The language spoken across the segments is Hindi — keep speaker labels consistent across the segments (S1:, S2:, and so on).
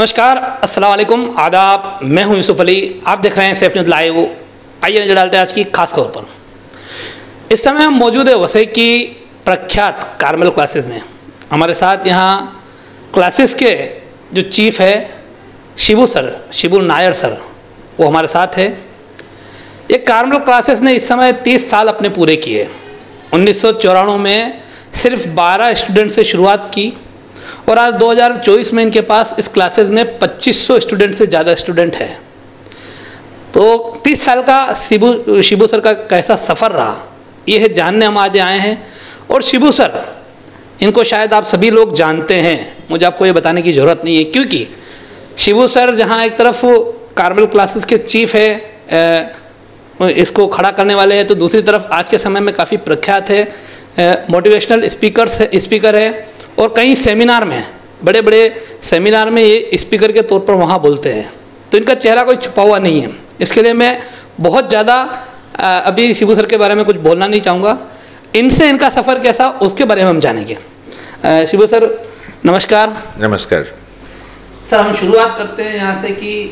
S1: नमस्कार, अस्सलाम वालेकुम, आदाब। मैं हूं यूसुफ अली। आप देख रहे हैं सेफ न्यूज़ लाइव। आइए नजर डालते हैं आज की खास खबर पर। इस समय हम मौजूद है वसई की प्रख्यात कार्मेल क्लासेस में। हमारे साथ यहाँ क्लासेस के जो चीफ है शिबू नायर सर, वो हमारे साथ है। ये कार्मेल क्लासेस ने इस समय 30 साल अपने पूरे किए। 1994 में सिर्फ 12 स्टूडेंट से शुरुआत की और आज 2024 में इनके पास इस क्लासेस में 2500 स्टूडेंट से ज़्यादा स्टूडेंट हैं। तो 30 साल का शिबू सर का कैसा सफ़र रहा, ये है जानने हम आज आए हैं। और शिबू सर, इनको शायद आप सभी लोग जानते हैं, मुझे आपको ये बताने की ज़रूरत नहीं है, क्योंकि शिबू सर जहाँ एक तरफ कार्मेल क्लासेस के चीफ है, इसको खड़ा करने वाले हैं, तो दूसरी तरफ आज के समय में काफ़ी प्रख्यात है, मोटिवेशनल स्पीकर है और कई सेमिनार में, बड़े बड़े सेमिनार में ये स्पीकर के तौर पर वहाँ बोलते हैं। तो इनका चेहरा कोई छुपा हुआ नहीं है। इसके लिए मैं बहुत ज़्यादा अभी शिबू सर के बारे में कुछ बोलना नहीं चाहूँगा। इनसे इनका सफ़र कैसा, उसके बारे में हम जानेंगे। शिबू सर नमस्कार।
S2: नमस्कार
S1: सर, हम शुरुआत करते हैं यहाँ से कि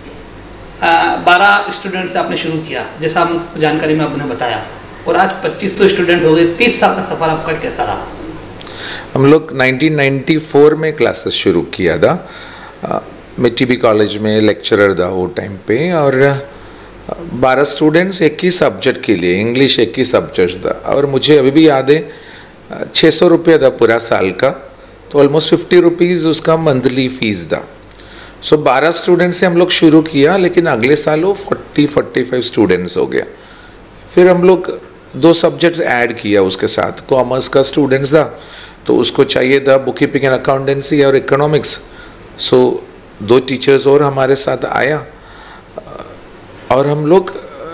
S1: 12 स्टूडेंट से आपने शुरू किया, जैसा हम जानकारी में आपने बताया, और आज 2500 स्टूडेंट हो गए। 30 साल का सफ़र आपका कैसा रहा?
S2: हम लोग 1994 में क्लासेस शुरू किया था। मैं टीबी कॉलेज में लेक्चरर था वो टाइम पे, और 12 स्टूडेंट्स एक ही सब्जेक्ट के लिए, इंग्लिश एक ही सब्जेक्ट था। और मुझे अभी भी याद है 600 रुपये था पूरा साल का, तो ऑलमोस्ट 50 रुपीज़ उसका मंथली फीस था। सो 12 स्टूडेंट्स से हम लोग शुरू किया, लेकिन अगले साल वो 40-45 स्टूडेंट्स हो गया। फिर हम लोग 2 सब्जेक्ट्स ऐड किया उसके साथ। कॉमर्स का स्टूडेंट्स था तो उसको चाहिए था बुक कीपिंग एंड अकाउंटेंसी और इकोनॉमिक्स। सो 2 टीचर्स और हमारे साथ आया और हम लोग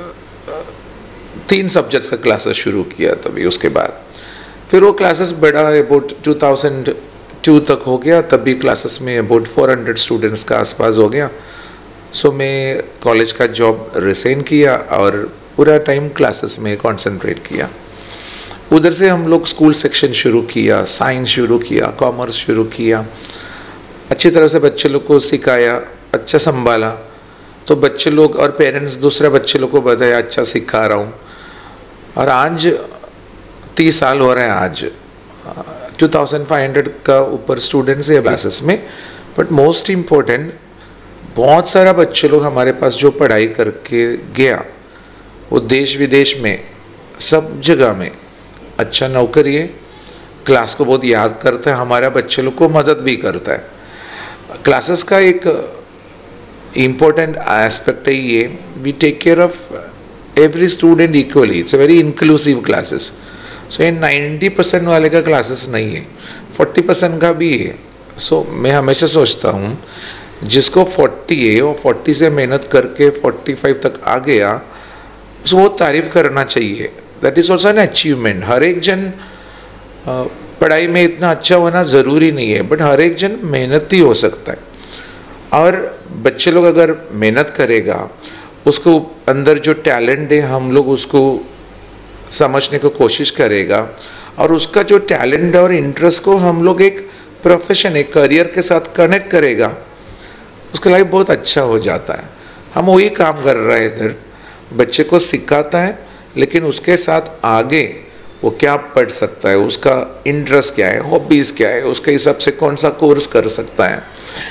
S2: 3 सब्जेक्ट्स का क्लासेस शुरू किया। तभी उसके बाद फिर वो क्लासेस बढ़ा, अबाउट 2002 तक हो गया। तभी क्लासेस में अबाउट 400 स्टूडेंट्स का आसपास हो गया। सो मैं कॉलेज का जॉब रिज़ाइन किया और पूरा टाइम क्लासेस में कंसंट्रेट किया। उधर से हम लोग स्कूल सेक्शन शुरू किया, साइंस शुरू किया, कॉमर्स शुरू किया। अच्छी तरह से बच्चे लोग को सिखाया, अच्छा संभाला। तो बच्चे लोग और पेरेंट्स दूसरे बच्चे लोग को बताया अच्छा सिखा रहा हूँ। और आज 30 साल हो रहे हैं। आज 2500 का ऊपर स्टूडेंट्स है क्लासेस में। बट मोस्ट इम्पोर्टेंट, बहुत सारा बच्चे लोग हमारे पास जो पढ़ाई करके गया, वो देश विदेश में सब जगह में अच्छा नौकरी है, क्लास को बहुत याद करता है, हमारा बच्चे लोग को मदद भी करता है। क्लासेस का एक इम्पोर्टेंट एस्पेक्ट है ये, we take care of every student equally. It's a very inclusive classes. So ये 90% वाले का क्लासेस नहीं है, 40% का भी है। सो मैं हमेशा सोचता हूँ जिसको 40 है वो 40 से मेहनत करके 45 तक आ गया, उसको वो तारीफ करना चाहिए। That is also an achievement. हर एक जन पढ़ाई में इतना अच्छा होना ज़रूरी नहीं है, बट हर एक जन मेहनती हो सकता है। और बच्चे लोग अगर मेहनत करेगा, उसको अंदर जो टैलेंट है हम लोग उसको समझने की कोशिश करेगा, और उसका जो टैलेंट और इंटरेस्ट को हम लोग एक प्रोफेशन, एक करियर के साथ कनेक्ट करेगा, उसका लाइफ बहुत अच्छा हो जाता है। हम वही काम कर रहे हैं इधर, बच्चे को सिखाता है, लेकिन उसके साथ आगे वो क्या पढ़ सकता है, उसका इंटरेस्ट क्या है, हॉबीज़ क्या है, उसके हिसाब से कौन सा कोर्स कर सकता है।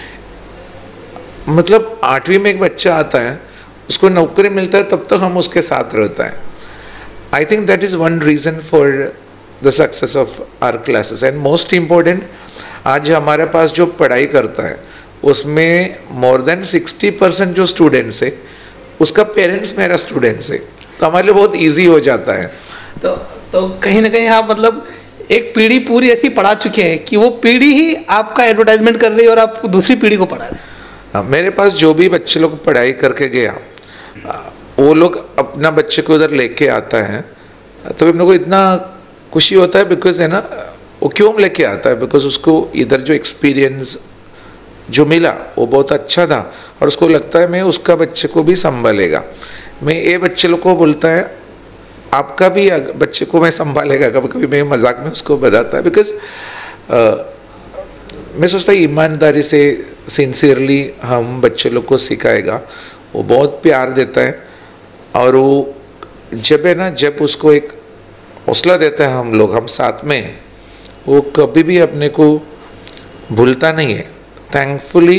S2: मतलब 8वीं में एक बच्चा आता है, उसको नौकरी मिलता है, तब तक हम उसके साथ रहता है। I think that is one reason for the success of our classes. And most important, आज हमारे पास जो पढ़ाई करता है उसमें मोर देन 60% जो स्टूडेंट्स है उसका पेरेंट्स मेरा स्टूडेंट्स है, तो हमारे लिए बहुत इजी हो जाता है।
S1: तो कहीं ना कहीं आप मतलब एक पीढ़ी पूरी ऐसी पढ़ा चुके हैं कि वो पीढ़ी ही आपका एडवर्टाइजमेंट कर रही है और आप दूसरी पीढ़ी को पढ़ा रहे हैं।
S2: मेरे पास जो भी बच्चे लोग पढ़ाई करके गया, वो लोग अपना बच्चे को उधर लेके आता है, तो हम लोग को इतना खुशी होता है। बिकॉज है ना, वो क्यों लेके आता है, बिकॉज उसको इधर जो एक्सपीरियंस जो मिला वो बहुत अच्छा था, और उसको लगता है मैं उसका बच्चे को भी संभालेगा। मैं ये बच्चे लोग को बोलता है आपका भी बच्चे को मैं संभालेगा, कभी कभी मैं मजाक में उसको बताता है। बिकॉज मैं सोचता हूँ ईमानदारी से सिंसियरली हम बच्चे लोग को सिखाएगा, वो बहुत प्यार देता है। और वो जब है ना, जब उसको एक हौसला देता है हम लोग, हम साथ में हैं, वो कभी भी अपने को भूलता नहीं है। Thankfully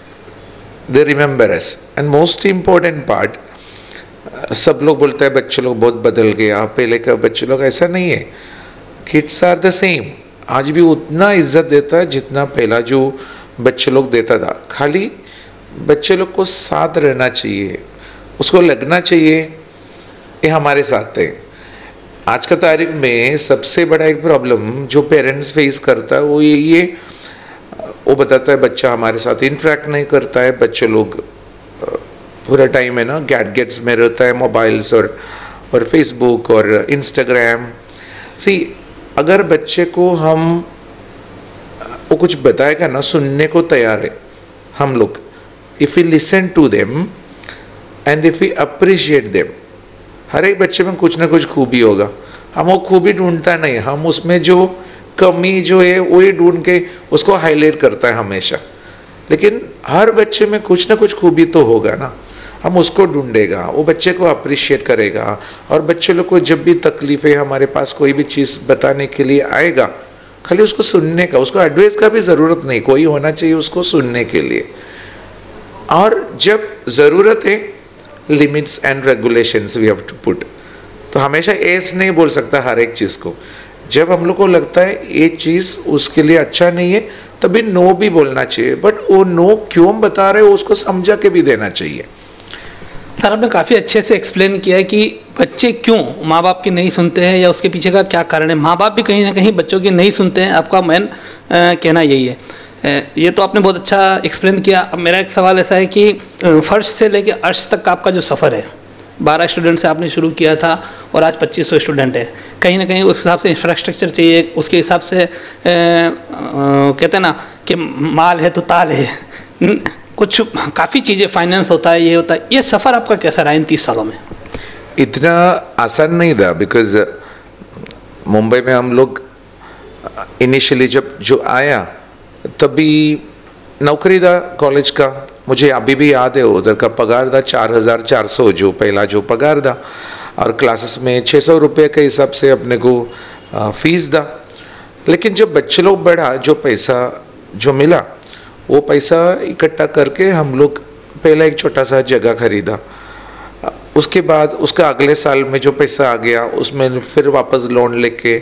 S2: they remember us. And most important part, सब लोग बोलते हैं बच्चे लोग बहुत बदल गया, पहले का बच्चे लोग, ऐसा नहीं है। Kids are the same. आज भी उतना इज्जत देता है जितना पहला जो बच्चे लोग देता था। खाली बच्चे लोग को साथ रहना चाहिए, उसको लगना चाहिए ये हमारे साथ है। आज का तारीख में सबसे बड़ा एक प्रॉब्लम जो पेरेंट्स फेस करता है वो यही है, वो बताता है बच्चा हमारे साथ इंटरेक्ट नहीं करता है। बच्चे लोग पूरा टाइम है ना गैजेट्स में रहता है, मोबाइल्स और फेसबुक और इंस्टाग्राम। अगर बच्चे को हम वो कुछ बताएगा ना, सुनने को तैयार है हम लोग, if we listen to them and if we appreciate them. हर एक बच्चे में कुछ ना कुछ खूबी होगा, हम वो खूबी ढूंढता नहीं, हम उसमें जो कमी जो है वही ढूंढ के उसको हाईलाइट करता है हमेशा। लेकिन हर बच्चे में कुछ ना कुछ खूबी तो होगा ना, हम उसको ढूंढेगा, वो बच्चे को अप्रिशिएट करेगा। और बच्चे लोग को जब भी तकलीफ है, हमारे पास कोई भी चीज़ बताने के लिए आएगा, खाली उसको सुनने का, उसको एडवाइस का भी ज़रूरत नहीं, कोई होना चाहिए उसको सुनने के लिए। और जब ज़रूरत है, limits and regulations we have to put. तो हमेशा एस नहीं बोल सकता हर एक चीज़ को। जब हम लोग को लगता है ये चीज़ उसके लिए अच्छा नहीं है, तभी नो भी बोलना चाहिए। बट वो नो क्यों बता रहे हो उसको समझा के भी देना चाहिए।
S1: सर, आपने काफ़ी अच्छे से एक्सप्लेन किया है कि बच्चे क्यों माँ बाप की नहीं सुनते हैं या उसके पीछे का क्या कारण है। माँ बाप भी कहीं ना कहीं बच्चों की नहीं सुनते हैं, आपका मेन कहना यही है। ये तो आपने बहुत अच्छा एक्सप्लेन किया। अब मेरा एक सवाल ऐसा है कि फर्श से लेकर अर्श तक का आपका जो सफ़र है, 12 स्टूडेंट से आपने शुरू किया था और आज 2500 स्टूडेंट है। कहीं ना कहीं उस हिसाब से इंफ्रास्ट्रक्चर चाहिए, उसके हिसाब से कहते हैं ना कि माल है तो ताल है, कुछ काफ़ी चीज़ें, फाइनेंस होता है, ये होता है। ये सफ़र आपका कैसा रहा इन 30 सालों में?
S2: इतना आसान नहीं था, बिकॉज मुंबई में हम लोग इनिशियली जब जो आया तभी नौकरी था कॉलेज का। मुझे अभी भी याद है उधर का पगार था 4400 जो पहला जो पगार था, और क्लासेस में 600 रुपये के हिसाब से अपने को फीस था। लेकिन जब बच्चे लोग बढ़ा, जो पैसा जो मिला वो पैसा इकट्ठा करके हम लोग पहला एक छोटा सा जगह खरीदा। उसके बाद उसका अगले साल में जो पैसा आ गया उसमें फिर वापस लोन लेके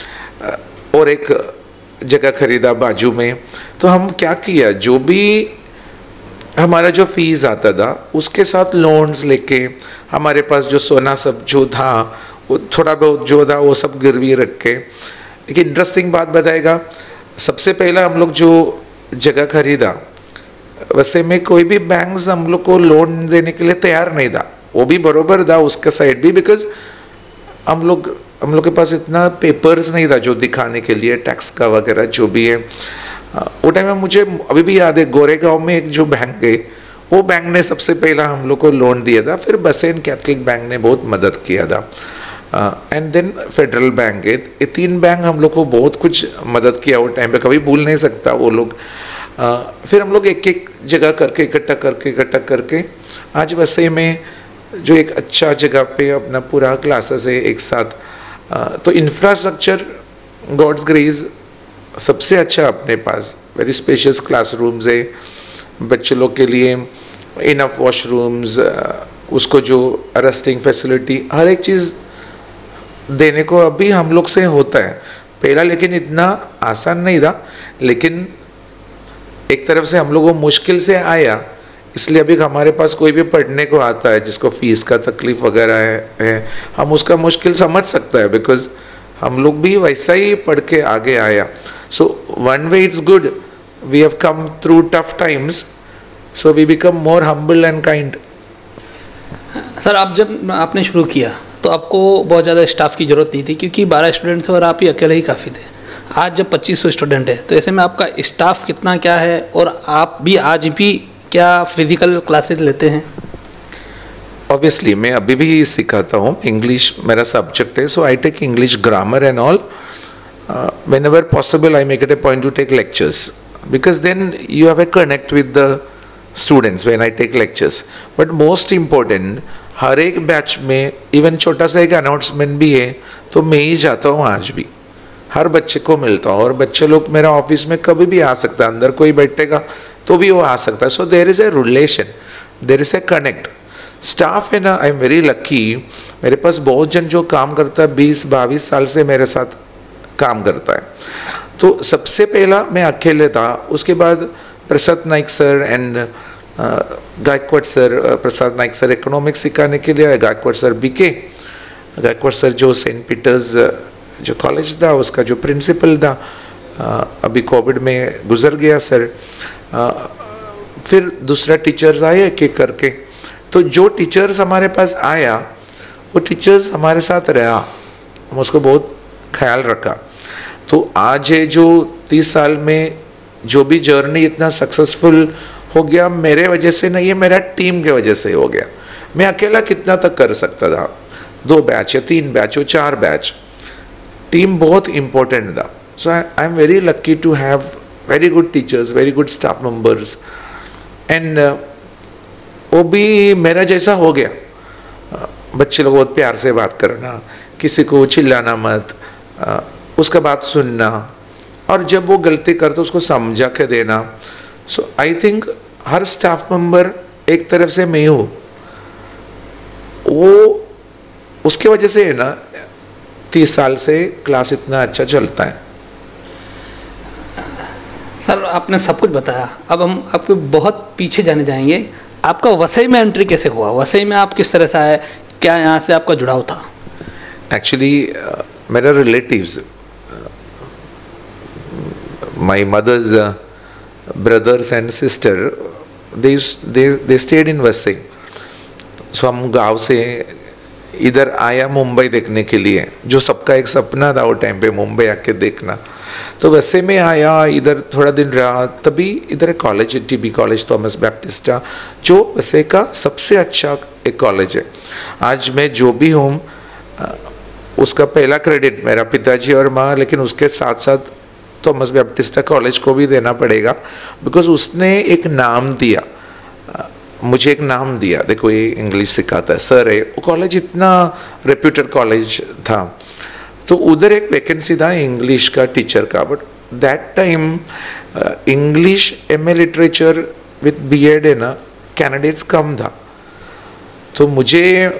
S2: और एक जगह खरीदा बाजू में। तो हम क्या किया, जो भी हमारा जो फीस आता था उसके साथ लोन्स लेके, हमारे पास जो सोना सब जो था वो थोड़ा बहुत जो था वो सब गिरवी रख के। एक इंटरेस्टिंग बात बताएगा, सबसे पहला हम लोग जो जगह खरीदा, वैसे में कोई भी बैंक्स हम लोग को लोन देने के लिए तैयार नहीं था। वो भी बरोबर था उसका साइड भी, बिकॉज हम लोग के पास इतना पेपर्स नहीं था जो दिखाने के लिए, टैक्स का वगैरह जो भी है। वो टाइम में मुझे अभी भी याद है, गोरेगांव में एक जो बैंक है वो बैंक ने सबसे पहला हम लोग को लोन दिया था। फिर बसेन कैथलिक बैंक ने बहुत मदद किया था, एंड देन फेडरल बैंक है। ये 3 बैंक हम लोग को बहुत कुछ मदद किया वो टाइम पे, कभी भूल नहीं सकता वो लोग। फिर हम लोग एक एक जगह करके इकट्ठा करके आज वैसे में जो एक अच्छा जगह पे अपना पूरा क्लासेस है एक साथ। तो इंफ्रास्ट्रक्चर गॉड्स ग्रेस सबसे अच्छा अपने पास, वेरी स्पेशियस क्लासरूम्स है बच्चे लोग के लिए, इनफ वॉशरूम्स, उसको जो रेस्टिंग फैसिलिटी, हर एक चीज़ देने को अभी हम लोग से होता है पहला। लेकिन इतना आसान नहीं था, लेकिन एक तरफ से हम लोगों को मुश्किल से आया, इसलिए अभी हमारे पास कोई भी पढ़ने को आता है जिसको फीस का तकलीफ वगैरह है, हम उसका मुश्किल समझ सकता है, बिकॉज हम लोग भी वैसा ही पढ़ के आगे आया। So one way it's good, we have come through tough times, so we become more humble and kind.
S1: Sir, आप जब आपने शुरू किया तो आपको बहुत ज़्यादा स्टाफ की ज़रूरत नहीं थी, क्योंकि 12 स्टूडेंट थे और आप ही अकेले ही काफ़ी थे। आज जब 2500 स्टूडेंट है तो ऐसे में आपका स्टाफ कितना क्या है, और आप भी आज भी क्या फिज़िकल क्लासेस लेते हैं?
S2: ऑब्वियसली मैं अभी भी सिखाता हूँ, इंग्लिश मेरा सब्जेक्ट है, so I take English grammar and all. Whenever possible I make it a point to take lectures. because then you have a connect with the students when I take lectures. But most important, हर एक बैच में इवन छोटा सा एक अनाउंसमेंट भी है तो मैं ही जाता हूँ आज भी, हर बच्चे को मिलता हूँ, और बच्चे लोग मेरा ऑफिस में कभी भी आ सकता है, अंदर कोई बैठेगा तो भी वो आ सकता है. So there is a relation, there is a connect. Staff है ना, आई एम वेरी लकी, मेरे पास बहुत जन जो काम करता है 20-22 साल से मेरे साथ काम करता है. तो सबसे पहला मैं अकेले था, उसके बाद Prasad Naik sir and Gaikwad sir. Prasad Naik sir economics सिखाने के लिए, Gaikwad sir BK, Gaikwad sir जो सेंट पीटर्स जो कॉलेज था उसका जो प्रिंसिपल था, अभी कोविड में गुजर गया सर. फिर दूसरा टीचर्स आए एक एक करके. तो जो टीचर्स हमारे पास आया वो टीचर्स हमारे साथ रहा, हम उसको बहुत ख्याल रखा. तो आज ये जो 30 साल में जो भी जर्नी इतना सक्सेसफुल हो गया, मेरे वजह से नहीं है, मेरा टीम के वजह से हो गया. मैं अकेला कितना तक कर सकता था, 2 बैच या 3 बैच या 4 बैच. टीम बहुत इम्पोर्टेंट था. So I am very lucky to have very good teachers, very good staff members, and वो भी मेरा जैसा हो गया. बच्चे लोग बहुत प्यार से बात करना, किसी को चिल्लाना मत, उसका बात सुनना, और जब वो गलती करते उसको समझा के देना. सो आई थिंक हर स्टाफ मेंबर एक तरफ से मैं हूँ, वो उसके वजह से है ना 30 साल से क्लास इतना अच्छा चलता है.
S1: सर आपने सब कुछ बताया, अब हम आपके बहुत पीछे जाने जाएंगे. आपका वसई में एंट्री कैसे हुआ? वसई में आप किस तरह से आए? क्या यहाँ से आपका जुड़ाव था?
S2: एक्चुअली मेरा relatives, my mother's brothers and sister, they stayed in Vasai. So हम गांव से इधर आया मुंबई देखने के लिए, जो सबका एक सपना था वो टाइम पे, मुंबई आके देखना. तो वैसे में आया, इधर थोड़ा दिन रहा, तभी इधर एक कॉलेज है, टीबी कॉलेज थॉमस बैप्टिस्टा, जो वैसे का सबसे अच्छा एक कॉलेज है. आज मैं जो भी हूँ उसका पहला क्रेडिट मेरा पिताजी और माँ, लेकिन उसके साथ साथ थॉमस बैप्टिस्टा कॉलेज को भी देना पड़ेगा, बिकॉज उसने एक नाम दिया, मुझे एक नाम दिया. देखो ये इंग्लिश सिखाता है सर है, वो कॉलेज इतना रेप्यूटेड कॉलेज था. तो उधर एक वैकेंसी था इंग्लिश का टीचर का, but that time English MA literature with BEd है ना, कैंडिडेट्स कम था. तो मुझे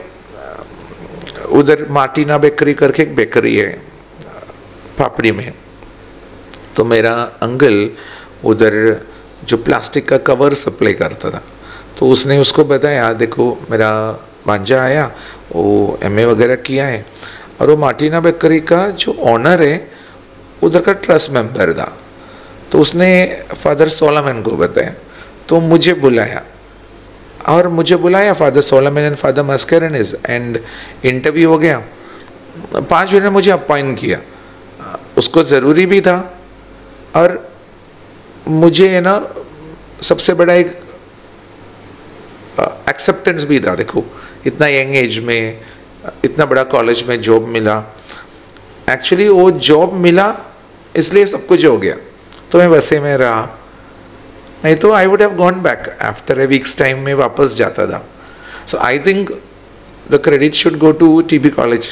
S2: उधर मार्टिना बेकरी करके एक बेकरी है पापड़ी में, तो मेरा अंकल उधर जो प्लास्टिक का कवर सप्लाई करता था, तो उसने उसको बताया देखो मेरा भांजा आया, वो एमए वगैरह किया है, और वो मार्टिना बेकरी का जो ऑनर है उधर का ट्रस्ट मेंबर था. तो उसने फादर सोलोमन को बताया, तो मुझे बुलाया, और मुझे बुलाया father Solomon and father Mascarenhas, and interview हो गया. 5 मिनट मुझे अपॉइंट किया, उसको ज़रूरी भी था, और मुझे है ना सबसे बड़ा एक एक्सेप्टेंस भी था. देखो इतना यंग एज में इतना बड़ा कॉलेज में जॉब मिला. एक्चुअली वो जॉब मिला इसलिए सब कुछ हो गया, तो मैं वैसे में रहा, नहीं तो I would have gone back after a weeks time में वापस जाता था. So I think the credit should go to TB college.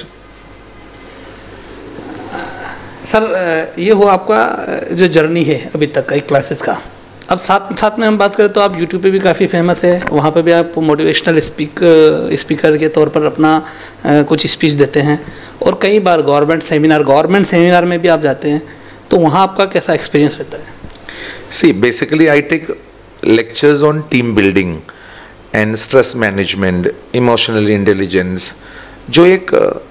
S1: Sir ये हो आपका जो जर्नी है अभी तक का क्लासेस का. अब साथ में हम बात करें तो आप यूट्यूब पे भी काफ़ी फेमस है, वहाँ पे भी आप मोटिवेशनल स्पीकर के तौर पर अपना कुछ स्पीच देते हैं, और कई बार गवर्नमेंट सेमिनार में भी आप जाते हैं. तो वहाँ आपका कैसा एक्सपीरियंस रहता है?
S2: See basically I take lectures on team building and stress management, emotional intelligence. जो एक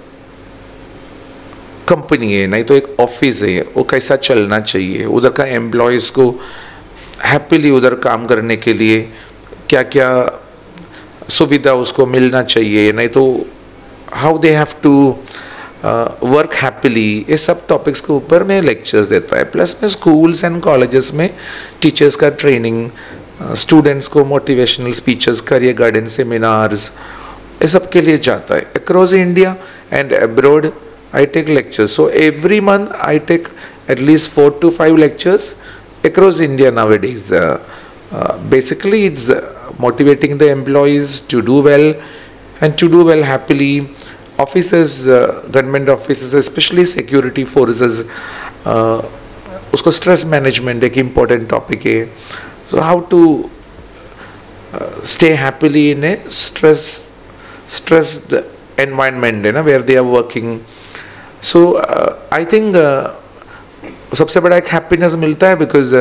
S2: कंपनी है, नहीं तो एक ऑफिस है, वो कैसा चलना चाहिए, उधर का एम्प्लॉयज़ को हैप्पीली उधर काम करने के लिए क्या क्या सुविधा उसको मिलना चाहिए, नहीं तो how they have to work happily, ये सब टॉपिक्स के ऊपर मैं लेक्चर्स देता है. प्लस मैं स्कूल्स एंड कॉलेजेस में टीचर्स का ट्रेनिंग, स्टूडेंट्स को motivational speeches, career guidance seminars, ये सब के लिए जाता है. Across India and abroad I take lectures. So every month I take at least 4 to 5 lectures across India nowadays. Basically, it's motivating the employees to do well and to do well happily. Officers, government officers, especially security forces, उसको stress management एक important topic है. So how to stay happily in a stressed environment, है ना, where they are working. So I think सबसे बड़ा एक happiness मिलता है because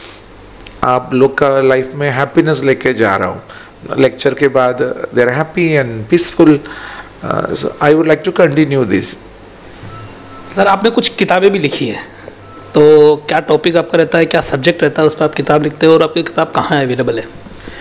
S2: आप लोग का लाइफ में हैप्पीनेस लेके जा रहा हूँ लेक्चर के बाद. They are happy and peaceful. I would like to continue this.
S1: Sir, आपने कुछ किताबें भी लिखी हैं, तो क्या टॉपिक आपका रहता है, क्या सब्जेक्ट रहता है उस पर आप किताब लिखते हो, और आपकी किताब कहाँ अवेलेबल है?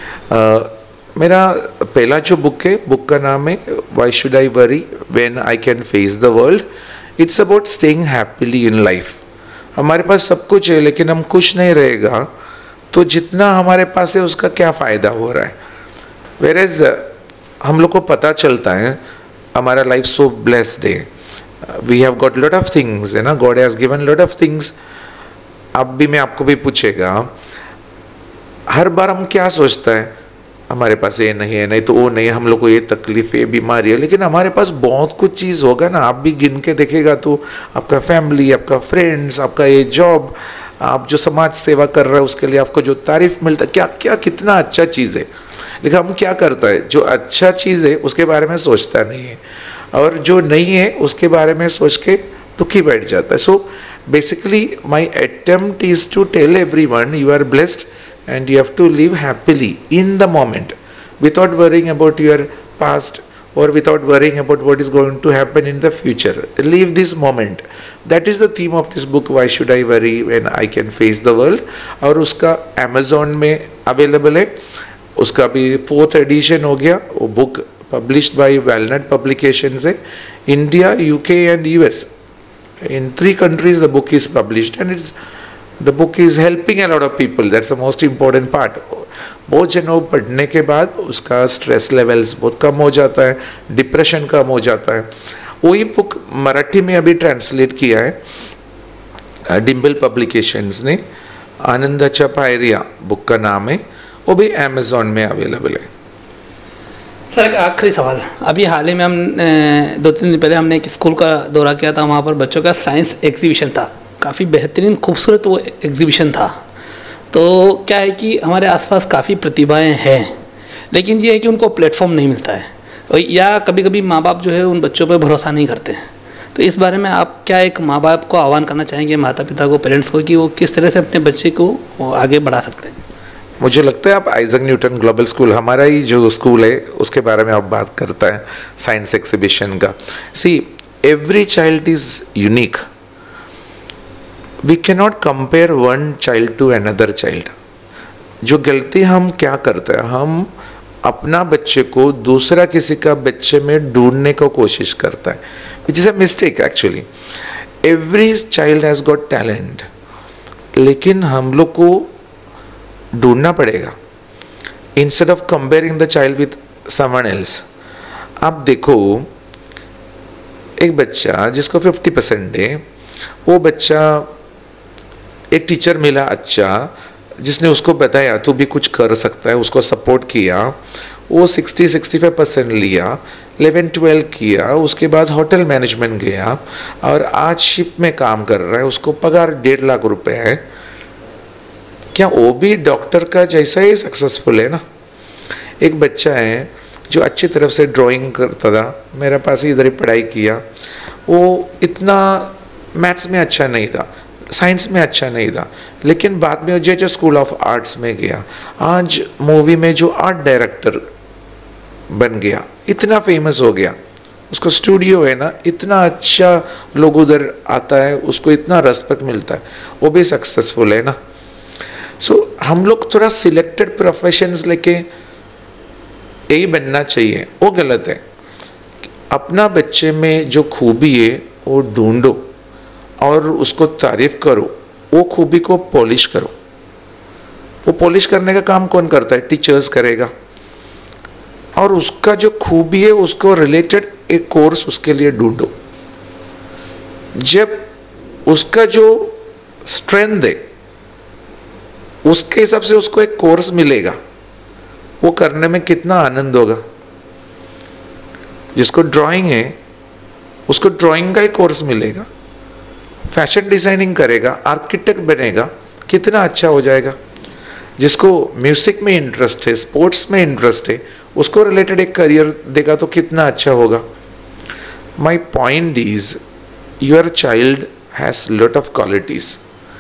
S2: मेरा पहला जो बुक है, बुक का नाम है why should I worry when I can face the world. It's about staying happily in life. हमारे पास सब कुछ है लेकिन हम खुश नहीं रहेगा तो जितना हमारे पास है उसका क्या फ़ायदा हो रहा है. वेरेज हम लोग को पता चलता है हमारा लाइफ सो ब्लेस्ड है, we have got lot of things, है ना, god has given lot of things. अब भी मैं आपको भी पूछेगा, हर बार हम क्या सोचता है, हमारे पास ये नहीं है, नहीं तो वो नहीं, हम लोग को ये तकलीफ है, बीमारी है, लेकिन हमारे पास बहुत कुछ चीज़ होगा ना. आप भी गिन के देखेगा तो आपका फैमिली, आपका फ्रेंड्स, आपका ये जॉब, आप जो समाज सेवा कर रहे हो उसके लिए आपको जो तारीफ मिलता है, क्या क्या कितना अच्छा चीज़ है. लेकिन हम क्या करता है, जो अच्छा चीज़ है उसके बारे में सोचता नहीं है, और जो नहीं है उसके बारे में सोच के दुखी बैठ जाता है. So basically my attempt is to tell everyone you are blessed and you have to live happily in the moment without worrying about your past or without worrying about what is going to happen in the future. Live this moment. That is the theme of this book, Why Should I Worry When I Can Face the World. और उसका Amazon में अवेलेबल है. उसका भी 4th एडिशन हो गया. वो book published by Walnut publications है. India, UK and US. In 3 countries the book is published and the book is helping a lot of people. That's the most important part. बहुत जनों पढ़ने के बाद उसका स्ट्रेस लेवल्स बहुत कम हो जाता है, डिप्रेशन कम हो जाता है. वही बुक मराठी में अभी ट्रांसलेट किया है डिम्पल पब्लिकेशंस ने. आनंदाच्या पायरिया बुक का नाम है. वो भी अमेज़ॉन में अवेलेबल है.
S1: सर, एक आखिरी सवाल. अभी हाल ही में हम 2-3 दिन पहले हमने एक स्कूल का दौरा किया था. वहाँ पर बच्चों का साइंस एग्जीबिशन था. काफ़ी बेहतरीन खूबसूरत वो एग्जीबिशन था. तो क्या है कि हमारे आसपास काफ़ी प्रतिभाएं हैं, लेकिन ये है कि उनको प्लेटफॉर्म नहीं मिलता है, या कभी कभी माँ बाप जो है उन बच्चों पर भरोसा नहीं करते हैं. तो इस बारे में आप क्या एक माँ बाप को आह्वान करना चाहेंगे, माता पिता को, पेरेंट्स को, कि वो किस तरह से अपने बच्चे को आगे बढ़ा सकते हैं?
S2: मुझे लगता है आप आइजक न्यूटन ग्लोबल स्कूल, हमारा ही जो स्कूल है उसके बारे में आप बात करता है साइंस एग्जीबिशन का. See, every child is unique. We cannot compare one child to another child. जो गलती हम क्या करते हैं, हम अपना बच्चे को दूसरा किसी का बच्चे में ढूंढने को कोशिश करता है, which is a mistake actually. Every child has got talent, लेकिन हम लोग को ढूंढना पड़ेगा instead of comparing the child with someone else. आप देखो, एक बच्चा जिसको 50% है, वो बच्चा, एक टीचर मिला अच्छा जिसने उसको बताया तू भी कुछ कर सकता है, उसको सपोर्ट किया, वो 60-65% लिया, 11-12 किया, उसके बाद होटल मैनेजमेंट गया और आज शिप में काम कर रहा है, उसको पगार 1.5 लाख रुपए है. क्या वो भी डॉक्टर का जैसा ही सक्सेसफुल है ना? एक बच्चा है जो अच्छी तरफ से ड्राइंग करता था, मेरे पास ही इधर ही पढ़ाई किया, वो इतना मैथ्स में अच्छा नहीं था, साइंस में अच्छा नहीं था, लेकिन बाद में जो स्कूल ऑफ आर्ट्स में गया, आज मूवी में जो आर्ट डायरेक्टर बन गया, इतना फेमस हो गया, उसका स्टूडियो है ना, इतना अच्छा लोग उधर आता है, उसको इतना रेस्पेक्ट मिलता है, वो भी सक्सेसफुल है ना. सो हम लोग थोड़ा सिलेक्टेड प्रोफेशंस लेके यही बनना चाहिए, वो गलत है. अपना बच्चे में जो खूबी है वो ढूंढो और उसको तारीफ करो, वो खूबी को पॉलिश करो. वो पॉलिश करने का काम कौन करता है? टीचर्स करेगा. और उसका जो खूबी है उसको रिलेटेड एक कोर्स उसके लिए ढूंढो. जब उसका जो स्ट्रेंथ है उसके हिसाब से उसको एक कोर्स मिलेगा, वो करने में कितना आनंद होगा। जिसको ड्राइंग है उसको ड्राइंग का ही कोर्स मिलेगा, फैशन डिजाइनिंग करेगा, आर्किटेक्ट बनेगा, कितना अच्छा हो जाएगा। जिसको म्यूजिक में इंटरेस्ट है, स्पोर्ट्स में इंटरेस्ट है, उसको रिलेटेड एक करियर देगा तो कितना अच्छा होगा। My point is your child has lot of qualities,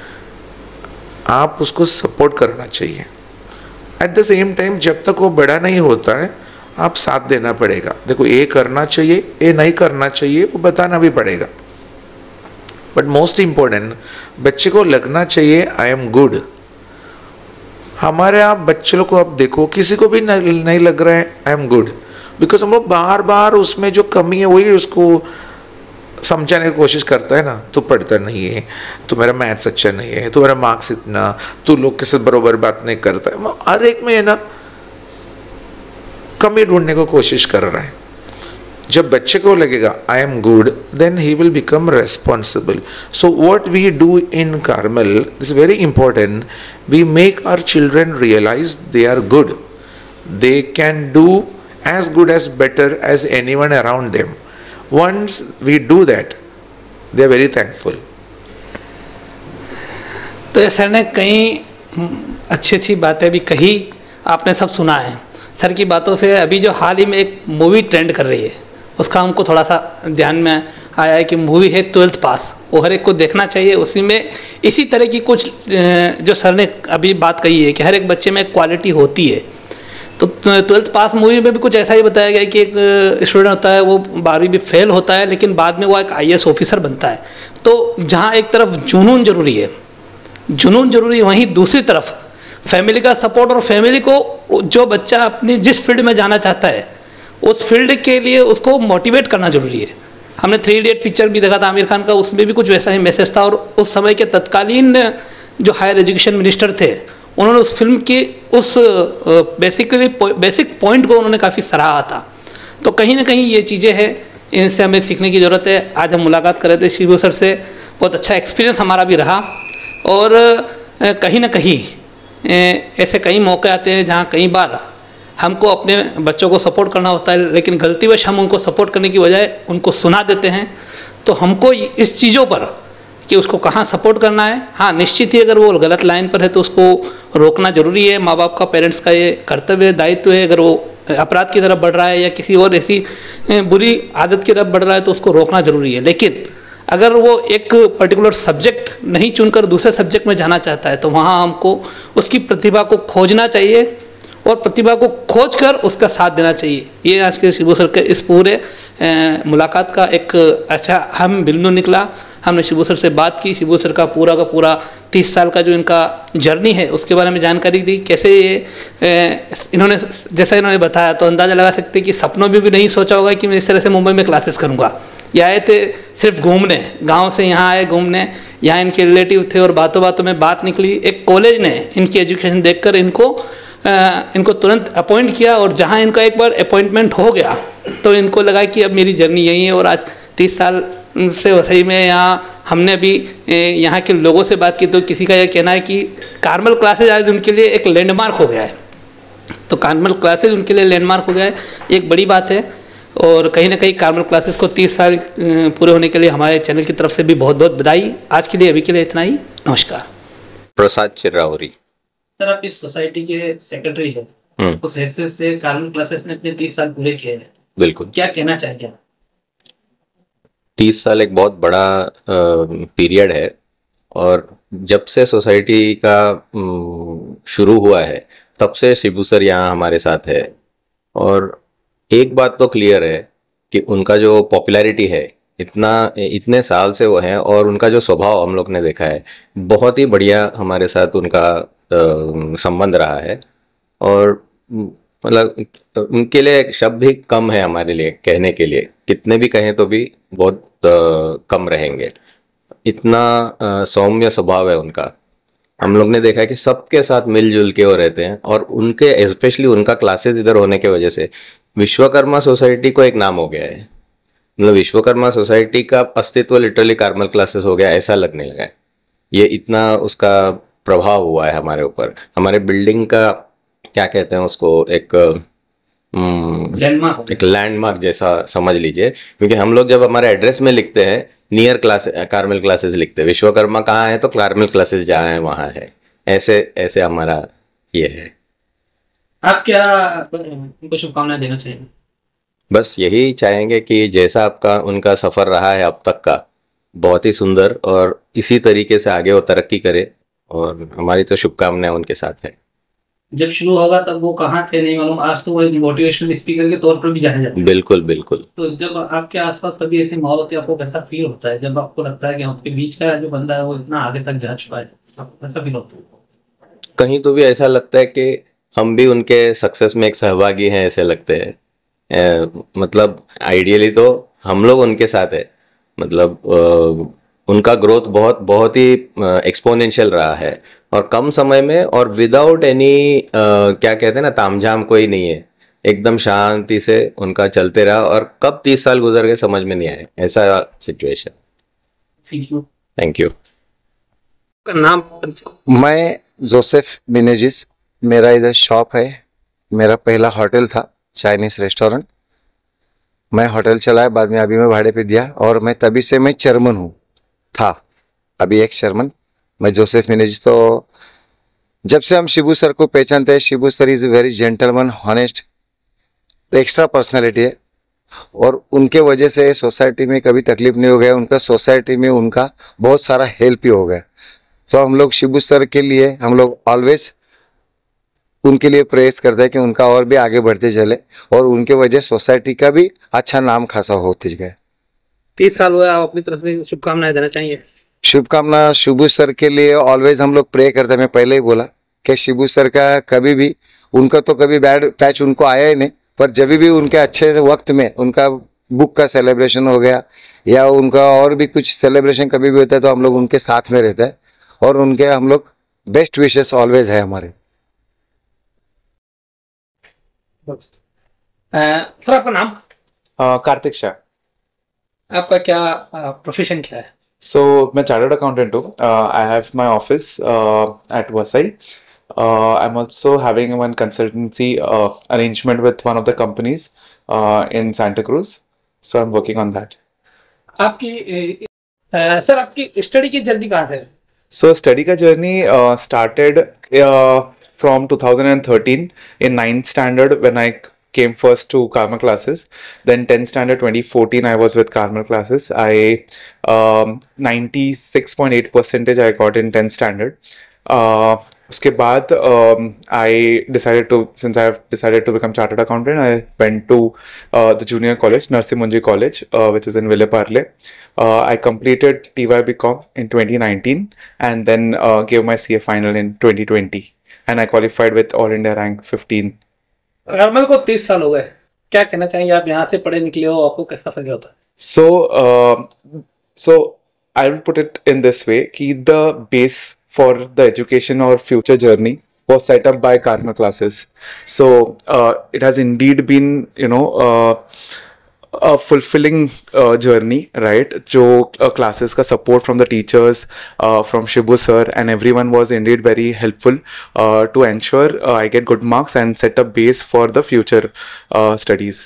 S2: आप उसको सपोर्ट करना चाहिए। एट द सेम टाइम जब तक वो बड़ा नहीं होता है आप साथ देना पड़ेगा। देखो ये करना चाहिए, ये नहीं करना चाहिए, वो बताना भी पड़ेगा। बट मोस्ट इम्पोर्टेंट, बच्चे को लगना चाहिए आई एम गुड। हमारे आप बच्चों को आप देखो, किसी को भी नहीं लग रहा है आई एम गुड, बिकॉज हम लोग बार बार उसमें जो कमी है वही उसको समझाने की कोशिश करता है ना। तू पढ़ता नहीं है, तुम्हारा मैथ्स अच्छा नहीं है, तुम्हारा मार्क्स इतना, तू लोग के साथ बराबर बात नहीं करता है। हर एक में है ना कमी ढूंढने को कोशिश कर रहा है। जब बच्चे को लगेगा I am good, then he will become responsible. So what we do in Carmel is very important. We make our children realise they are good, they can do as good as better as anyone around them. Once we do that, they are very thankful.
S1: तो सर ने कई अच्छी अच्छी बातें भी कही, आपने सब सुना है। सर की बातों से अभी जो हाल ही में एक मूवी ट्रेंड कर रही है उसका हमको थोड़ा सा ध्यान में आया है कि मूवी है 12th पास, वो हर एक को देखना चाहिए। उसी में इसी तरह की कुछ जो सर ने अभी बात कही है कि हर एक बच्चे में क्वालिटी होती है। तो 12th पास मूवी में भी कुछ ऐसा ही बताया गया कि एक स्टूडेंट होता है, वो 12वीं भी फेल होता है लेकिन बाद में वो एक IAS ऑफिसर बनता है। तो जहाँ एक तरफ जुनून जरूरी है, जुनून जरूरी, वहीं दूसरी तरफ फैमिली का सपोर्ट, और फैमिली को जो बच्चा अपनी जिस फील्ड में जाना चाहता है उस फील्ड के लिए उसको मोटिवेट करना जरूरी है। हमने 3 इडियट पिक्चर भी देखा था आमिर खान का, उसमें भी कुछ वैसा ही मैसेज था। और उस समय के तत्कालीन जो हायर एजुकेशन मिनिस्टर थे उन्होंने उस फिल्म की उस बेसिक पॉइंट को उन्होंने काफ़ी सराहा था। तो कहीं ना कहीं ये चीज़ें हैं, इनसे हमें सीखने की ज़रूरत है। आज हम मुलाकात कर रहे थे शिबू सर से, बहुत अच्छा एक्सपीरियंस हमारा भी रहा। और कहीं ना कहीं ऐसे कई मौके आते हैं जहाँ कई बार हमको अपने बच्चों को सपोर्ट करना होता है, लेकिन गलतीवश हम उनको सपोर्ट करने की बजाय उनको सुना देते हैं। तो हमको इस चीज़ों पर कि उसको कहाँ सपोर्ट करना है, हाँ निश्चित ही अगर वो गलत लाइन पर है तो उसको रोकना जरूरी है। माँ बाप का, पेरेंट्स का ये कर्तव्य दायित्व है। अगर वो अपराध की तरफ बढ़ रहा है या किसी और ऐसी बुरी आदत की तरफ बढ़ रहा है तो उसको रोकना जरूरी है। लेकिन अगर वो एक पर्टिकुलर सब्जेक्ट नहीं चुनकर दूसरे सब्जेक्ट में जाना चाहता है तो वहाँ हमको उसकी प्रतिभा को खोजना चाहिए और प्रतिभा को खोजकर उसका साथ देना चाहिए। ये आज के शिबू सर के इस पूरे मुलाकात का एक अच्छा हम बिंदु निकला। हमने शिबू सर से बात की, शिबू सर का पूरा 30 साल का जो इनका जर्नी है उसके बारे में जानकारी दी। कैसे ये इन्होंने जैसा इन्होंने बताया तो अंदाज़ा लगा सकते कि सपनों में भी नहीं सोचा होगा कि मैं इस तरह से मुंबई में क्लासेस करूँगा। ये आए थे सिर्फ घूमने, गांव से यहाँ आए घूमने, यहाँ इनके रिलेटिव थे और बातों बातों में बात निकली। एक कॉलेज ने इनकी एजुकेशन देखकर इनको तुरंत अपॉइंट किया और जहाँ इनका एक बार अपॉइंटमेंट हो गया तो इनको लगा कि अब मेरी जर्नी यही है। और आज 30 साल से वसई में यहाँ हमने अभी यहाँ के लोगों से बात की तो किसी का यह कहना है कि कार्मल क्लासेज आज उनके लिए एक लैंडमार्क हो गया है। तो कार्मल क्लासेज उनके लिए लैंडमार्क हो गया है, एक बड़ी बात है। और कहीं ना कहीं कार्मल क्लासेस को 30 साल पूरे होने के लिए हमारे चैनल की तरफ से भी बहुत बहुत बधाई। आज के लिए अभी के लिए इतना ही, नमस्कार।
S3: प्रसाद चिर्रावरी
S1: सर, आप इस सोसाइटी के सेक्रेटरी हैं, उस हैसियत से कार्मल क्लासेस ने अपने 30 साल पूरे किए हैं,
S3: बिल्कुल, क्या
S1: कहना चाहिए?
S3: 30 साल एक बहुत बड़ा पीरियड है और जब से सोसाइटी का शुरू हुआ है तब से शिबू सर यहाँ हमारे साथ है। और एक बात तो क्लियर है कि उनका जो पॉपुलैरिटी है इतने साल से वो हैं और उनका जो स्वभाव हम लोग ने देखा है, बहुत ही बढ़िया हमारे साथ उनका संबंध रहा है। और मतलब उनके लिए एक शब्द ही कम है हमारे लिए कहने के लिए, कितने भी कहें तो भी बहुत कम रहेंगे। इतना सौम्य स्वभाव है उनका। हम लोग ने देखा है कि सबके साथ मिलजुल के वो रहते हैं और उनके स्पेशली उनका क्लासेस इधर होने की वजह से विश्वकर्मा सोसाइटी को एक नाम हो गया है। मतलब विश्वकर्मा सोसाइटी का अस्तित्व लिटरली कार्मल क्लासेस हो गया, ऐसा लगने लगा है। ये इतना उसका प्रभाव हुआ है हमारे ऊपर। हमारे बिल्डिंग का क्या कहते हैं उसको, एक लैंडमार्क जैसा समझ लीजिए, क्योंकि हम लोग जब हमारे एड्रेस में लिखते हैं नियर क्लास कार्मेल क्लासेस लिखते हैं, विश्वकर्मा कहाँ है तो कार्मेल क्लासेस जहाँ है वहाँ है, ऐसे ऐसे हमारा ये है।
S1: आप क्या उनको शुभकामनाएं देना चाहिए?
S3: बस यही चाहेंगे कि जैसा आपका उनका सफ़र रहा है अब तक का, बहुत ही सुंदर, और इसी तरीके से आगे वो तरक्की करे, और हमारी तो शुभकामनाएं उनके साथ है।
S1: जब शुरू होगा तब वो कहाँ थे नहीं मालूम, आज तो वो एक मोटिवेशनल स्पीकर के तौर पर भी जाने जाते हैं।
S3: बिल्कुल बिल्कुल।
S1: तो जब आपके आसपास कभी ऐसे माहौल होते हैं, आपको कैसा फील होता है जब आपको लगता है कि आपके बीच का जो बंदा है वो इतना आगे तक जा चुका है, आपको कैसा फील होता है?
S3: कहीं तो भी ऐसा लगता है कि हम भी उनके सक्सेस में एक सहभागी हैं, ऐसे लगते हैं। मतलब आइडियली तो हम लोग उनके साथ है, मतलब उनका ग्रोथ बहुत बहुत ही एक्सपोनेंशियल रहा है, और कम समय में, और विदाउट एनी क्या कहते हैं ना, तामझाम कोई नहीं है, एकदम शांति से उनका चलते रहा, और कब 30 साल गुजर गए समझ में नहीं आए, ऐसा situation.
S1: Thank you.
S3: Thank you.
S1: नाम?
S4: मैं जोसेफ मिनेजिस, मेरा इधर शॉप है, मेरा पहला होटल था, चाइनीज रेस्टोरेंट। मैं होटल चलाया, बाद में अभी मैं भाड़े पे दिया, और मैं तभी से मैं चेयरमैन हूँ, था अभी एक चेयरमैन। मैं जोसेफ मिनेजिस। तो जब से हम शिबू सर को पहचानते हैं, Shibu sir is very gentleman, honest, extra personality है, और उनके वजह से सोसाइटी में कभी तकलीफ नहीं हो गया, उनका सोसाइटी में उनका बहुत सारा हेल्प ही हो गया। तो हम लोग शिबू सर के लिए हम लोग ऑलवेज उनके लिए प्रेस करते हैं कि उनका और भी आगे बढ़ते चले, और उनके वजह सोसाइटी का भी अच्छा नाम खासा होते गए।
S1: 30 साल हुआ, आप अपनी तरफ से शुभकामनाएं देना चाहिए?
S4: शुभकामना शिबू सर के लिए ऑलवेज हम लोग प्रे करते हैं। मैं पहले ही बोला कि शिबू सर का कभी भी, उनका तो कभी बैड पैच उनको आया ही नहीं, पर जब भी उनके अच्छे वक्त में उनका बुक का सेलिब्रेशन हो गया या उनका और भी कुछ सेलिब्रेशन कभी भी होता है, तो हम लोग उनके साथ में रहते हैं, और उनके हम लोग बेस्ट विशेस ऑलवेज है हमारे।
S1: सर आपका नाम?
S5: कार्तिक शाह।
S1: आपका क्या प्रोफेशन क्या है?
S5: सो मैं चार्टर्ड अकाउंटेंट हूँ। I have my office at Vasai. I am also having one consultancy arrangement with one of the companies in Santa Cruz, so I am working on that.
S1: आपकी सर आपकी स्टडी की जर्नी कहाँ से?
S5: सो स्टडी का journey started from 2013 in 9th standard when I came first to Carmel classes. Then 10th standard 2014 I was with Carmel classes. I 96.8% I got in 10th standard. उसके बाद I decided to, since I have decided to become chartered accountant, I went to the junior college, Narsi Munji College, which is in Villeparle. I completed TYBCom in 2019 and then gave my CA final in 2020. And I qualified with All India rank 15.
S1: Carmel को 30 साल हो गए, क्या कहना चाहेंगे? आप यहाँ से पढ़े निकले हो, आपको कैसा फील होता है?
S5: So I will put it in this way कि the base for the education or future journey was set up by Carmel classes. So it has indeed been, a fulfilling journey, right? जो classes का support from the teachers, from Shibu sir and everyone was indeed very helpful to ensure I get good marks and set a base for the future studies.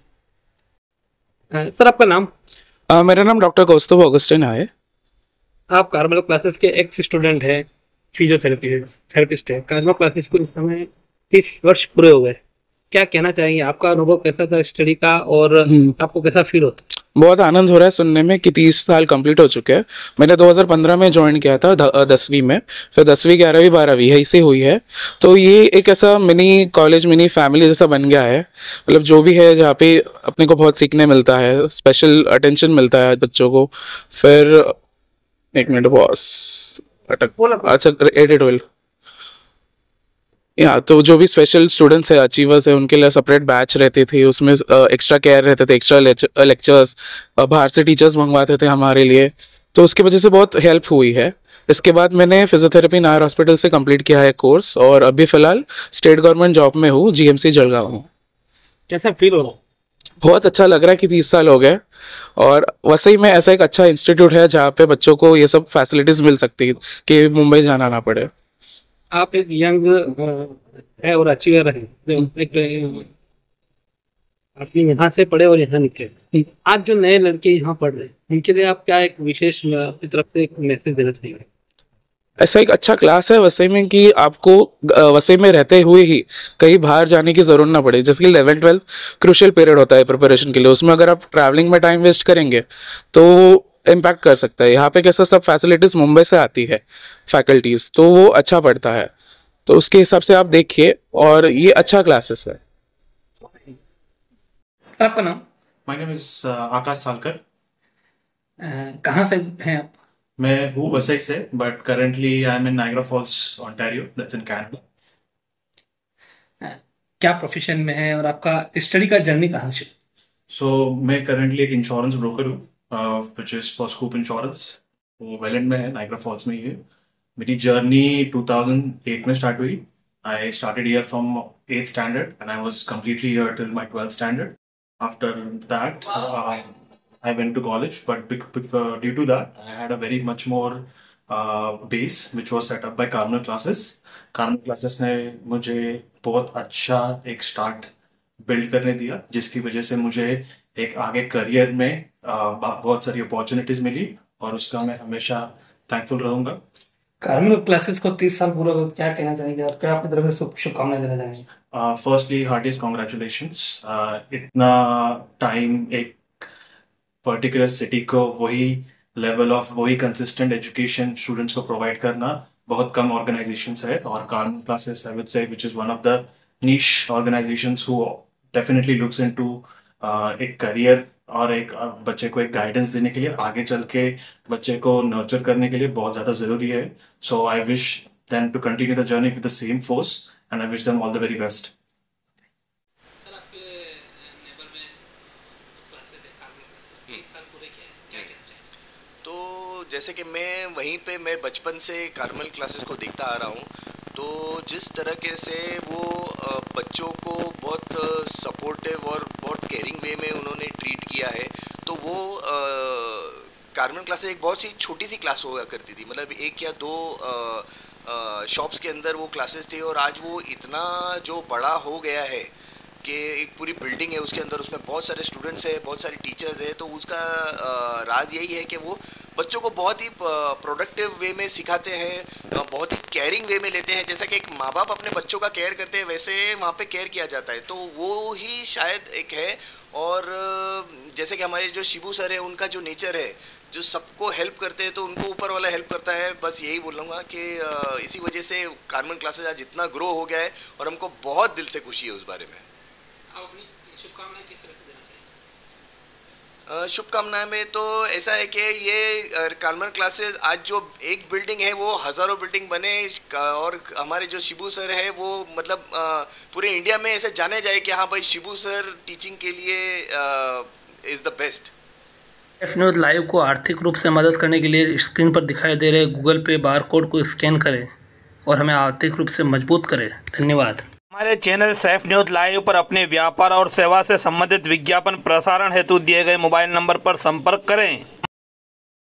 S1: Sir आपका नाम?
S6: मेरा नाम डॉक्टर कौस्तुभ ऑगस्टिन है।
S1: आप कार्मेल क्लासेस के एक्स स्टूडेंट हैं, फिजियोथेरेपिस्ट है। कार्मेल क्लासेस को इस समय 30 वर्ष पूरे हो गए, क्या कहना चाहेंगे? आपका अनुभव कैसा था स्टडी का, और आपको कैसा फील होता है?
S6: बहुत आनंद हो रहा है सुनने में कि 30 साल कंप्लीट हो चुके हैं। मैंने 2015 में ज्वाइन किया था 10वीं में, फिर 10वीं 11वीं 12वीं ऐसे हुई है। तो ये एक ऐसा मिनी कॉलेज, मिनी फैमिली जैसा बन गया है। मतलब जो भी है जहाँ पे अपने को बहुत सीखने मिलता है, स्पेशल अटेंशन मिलता है बच्चों को। फिर एक मिनट बॉस अच्छा 8 या तो जो भी स्पेशल स्टूडेंट्स है, अचीवर्स है, उनके लिए सेपरेट बैच रहती थी, उसमें एक्स्ट्रा केयर रहते थे, एक्स्ट्रा लेक्चर्स, बाहर से टीचर्स मंगवाते थे हमारे लिए, तो उसकी वजह से बहुत हेल्प हुई है। इसके बाद मैंने फिजियोथेरेपी नायर हॉस्पिटल से कंप्लीट किया है कोर्स, और अभी फ़िलहाल स्टेट गवर्नमेंट जॉब में हूँ, GMC जलगांव में।
S1: कैसा फील हो रहा है?
S6: बहुत अच्छा लग रहा है कि 30 साल हो गए, और वसई में ऐसा एक अच्छा इंस्टीट्यूट है जहाँ पे बच्चों को ये सब फैसिलिटीज़ मिल सकती है कि मुंबई जाना ना पड़े।
S1: आप एक यंग है और अचीवर है, एक अपने यहाँ से पढ़े और यहाँ निकले, आज जो नए लड़के यहाँ पढ़ रहे हैं उनके लिए आप क्या एक विशेष अपनी तरफ से एक मैसेज देना चाहिए?
S6: ऐसा एक अच्छा क्लास है वसई में कि आपको वसई में रहते हुए ही कहीं बाहर जाने की ज़रूरत ना पड़े। जैसे कि 11th-12th क्रूशियल पीरियड होता है प्रिपरेशन के लिए, उसमें अगर आप ट्रैवलिंग में टाइम वेस्ट करेंगे तो इम्पैक्ट कर सकता है। यहाँ पे कैसा सब फैसिलिटीज़ मुंबई से आती है, फैकल्टीज़, तो वो अच्छा पड़ता है। तो उसके हिसाब से आप देखिए, और ये अच्छा क्लासेस है।
S1: आपका नाम?
S7: My name is Akash Salkar.
S1: कहाँ से हैं आप?
S7: मैं हूँ वसई से, but currently I am in Niagara Falls Ontario, that's in Canada.
S1: क्या प्रोफेशन में है और आपका स्टडी का जर्नी कहाँ से?
S7: सो मैं करेंटली एक इंश्योरेंस ब्रोकर हूँ, which is for scoop insurance. वो वेलेंड में है, नायग्रा फॉल्स में ही है। मेरी जर्नी 2008 में स्टार्ट हुई। I started here from 8th standard and I was completely here till my 12th standard. After that, I went to college, but due to that, I had a very much more base, which was set up by Carmel Classes. Carmel Classes ने मुझे बहुत अच्छा एक स्टार्ट बिल्ड करने दिया, जिसकी वजह से मुझे एक आगे करियर में बहुत सारी अपॉर्चुनिटीज मिली, और उसका मैं हमेशा थैंकफुल रहूंगा।
S1: कार्मेल क्लासेस को 30 साल पूरा हो, क्या कहना चाहेंगे और क्या अपनी तरफ से शुभकामनाएं देना चाहेंगे?
S7: Firstly heartiest congratulations. इतना टाइम एक पर्टिकुलर सिटी को वही लेवल ऑफ वही कंसिस्टेंट एजुकेशन स्टूडेंट्स को प्रोवाइड करना बहुत कम ऑर्गेनाइजेशंस है, और Carmel classes I would say which is one of the niche organisations who definitely looks into एक करियर और एक बच्चे को एक गाइडेंस देने के लिए, आगे चल के बच्चे को नर्चर करने के लिए बहुत ज्यादा जरूरी है। So I wish them to continue the journey with the same force and I wish them all the very best.
S8: तो जैसे कि मैं बचपन से कार्मल क्लासेस को देखता आ रहा हूँ, तो जिस तरीके से वो बच्चों को बहुत सपोर्टिव और बहुत केयरिंग वे में उन्होंने ट्रीट किया है, तो वो कार्मल क्लासेस एक बहुत सी छोटी सी क्लास हुआ करती थी, मतलब 1 या 2 शॉप्स के अंदर वो क्लासेस थे, और आज वो इतना जो बड़ा हो गया है कि एक पूरी बिल्डिंग है उसके अंदर, उसमें बहुत सारे स्टूडेंट्स हैं, बहुत सारे टीचर्स हैं। तो उसका राज यही है कि वो बच्चों को बहुत ही प्रोडक्टिव वे में सिखाते हैं, बहुत ही केयरिंग वे में लेते हैं। जैसा कि एक माँ बाप अपने बच्चों का केयर करते हैं, वैसे वहाँ पे केयर किया जाता है, तो वो ही शायद एक है। और जैसे कि हमारे जो शिबू सर है, उनका जो नेचर है, जो सबको हेल्प करते हैं, तो उनको ऊपर वाला हेल्प करता है। बस यही बोलूँगा कि इसी वजह से कार्मल क्लासेस आज इतना ग्रो हो गया है, और हमको बहुत दिल से खुशी है उस बारे में।
S1: आप अपनी शुभकामनाएं किस तरह से देना चाहेंगे?
S8: शुभकामनाएं में तो ऐसा है कि ये कार्मल क्लासेस आज जो एक बिल्डिंग है वो हज़ारों बिल्डिंग बने, और हमारे जो शिबू सर है वो मतलब पूरे इंडिया में ऐसे जाने जाए कि हाँ भाई शिबू सर टीचिंग के लिए is the best.
S1: F news live को आर्थिक रूप से मदद करने के लिए स्क्रीन पर दिखाई दे रहे गूगल पे बारकोड को स्कैन करें और हमें आर्थिक रूप से मजबूत करें। धन्यवाद। हमारे चैनल सैफ न्यूज़ लाइव पर अपने व्यापार और सेवा से संबंधित विज्ञापन प्रसारण हेतु दिए गए मोबाइल नंबर पर संपर्क करें।